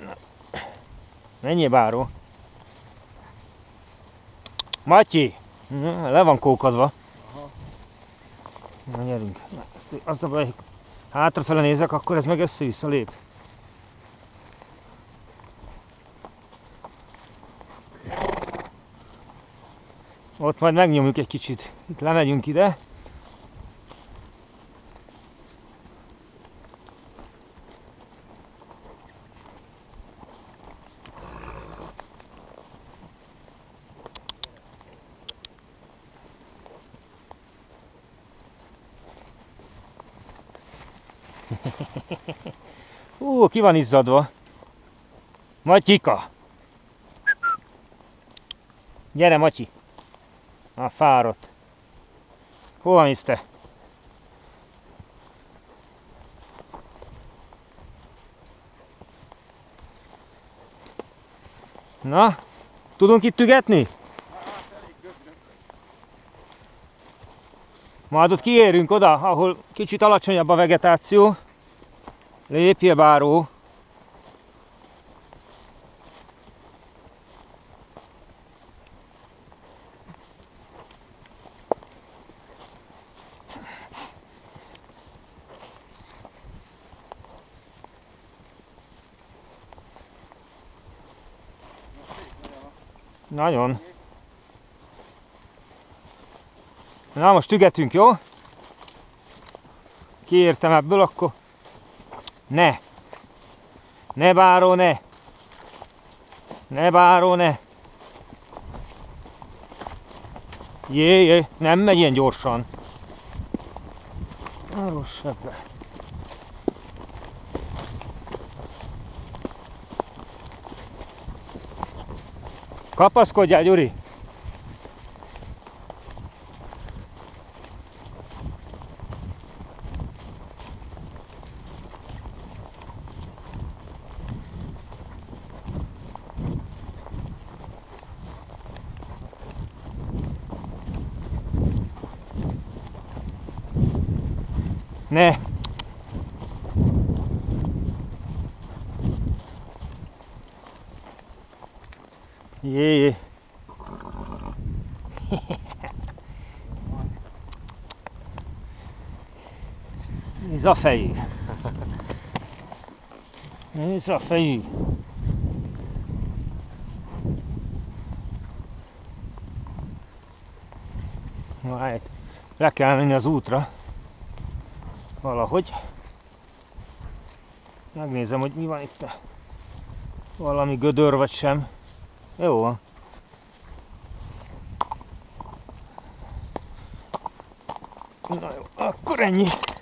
Menjél, báró. Matyi! Le van kókadva. Aha. Na, gyerünk. Az a baj, hátrafele nézek, akkor ez meg össze-vissza lép. Ott majd megnyomjuk egy kicsit. Itt lemegyünk ide. Ki van izzadva. Matyika! Gyere, Matyi! Fáradt. Hova mész te? Na, tudunk itt ügetni? Majd ott kiérünk oda, ahol kicsit alacsonyabb a vegetáció. Lépjél, báró! Nagyon. Na most ügetünk, jó? Kiértem ebből, akkor... Ne! Ne, báró, ne! Ne, báró, ne! Jé, nem megy ilyen gyorsan. Rossz sebbe. Kapaszkodjál, Gyuri! Ne! Jé! Nézd a fejű! Nézd a fejű! Na hát, le kell menni az útra. Valahogy. Megnézem, hogy mi van itt. Valami gödör vagy sem. Jó van. Na jó, akkor ennyi.